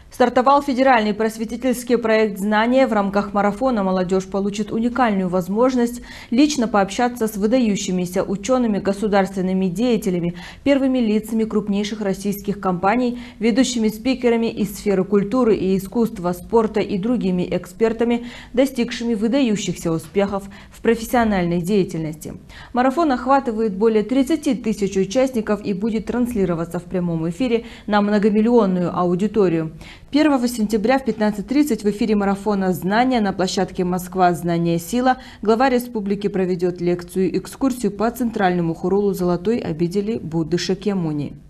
Стартовал федеральный просветительский проект «Знания». В рамках марафона молодежь получит уникальную возможность лично пообщаться с выдающимися учеными, государственными деятелями, первыми лицами крупнейших российских компаний, ведущими спикерами из сферы культуры и искусства, спорта и другими экспертами, достигшими выдающихся успехов в профессиональной деятельности. Марафон охватывает более 30 тысяч участников и будет транслироваться в прямом эфире на многомиллионную аудиторию. 1 сентября в 15:30 в эфире марафона «Знания» на площадке «Москва. Знание. Сила» глава республики проведет лекцию-экскурсию по центральному хорулу Золотой обители Будды Шакьямуни.